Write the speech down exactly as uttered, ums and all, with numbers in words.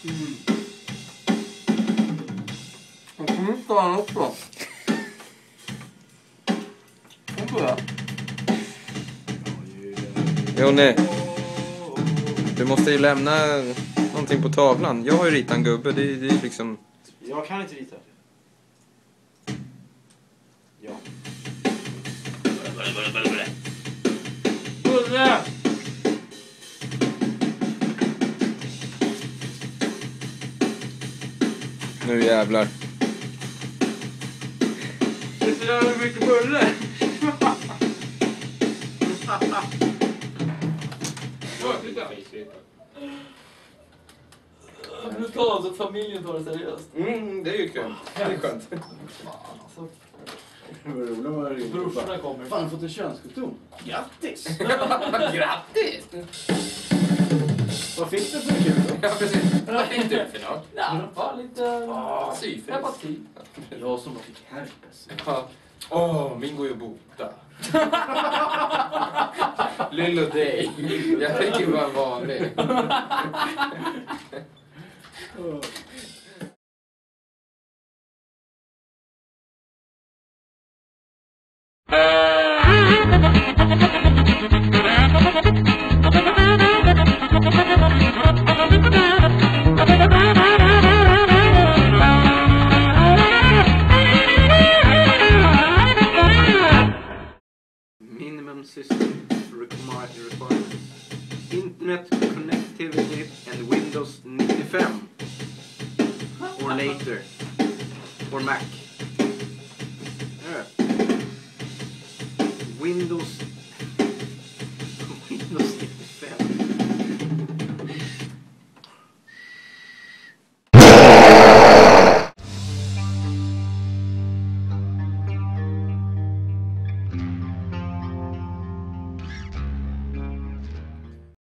Mm. Jag kommer inte ta den också. Kom på det. Jonny, du måste ju lämna någonting på tavlan. Jag har ju ritat en gubbe, det är, det är liksom... Jag kan inte rita. Ja. Bulle, bulle, bulle. Bulle! Nu jävlar. Det är så jävla mycket bulle. Nu tar så att familjen tar det seriöst. Mm, det är ju kul. Det är skönt. Alltså. Brorsorna kommer. Fan, har fått en könssjukdom. Grattis! Grattis! Vad fick du för kul då? Ja, precis. Vad fick du för något? Ja, bara lite... Ah, syfis. Hepatit. Jag som fick herpes. Ja. Åh, min går ju att bota. Lillo dig. Jag tänker vara vanlig. Minimum system requirements. Internet connectivity and Windows ninety-five or later or Mac. Yeah. Windows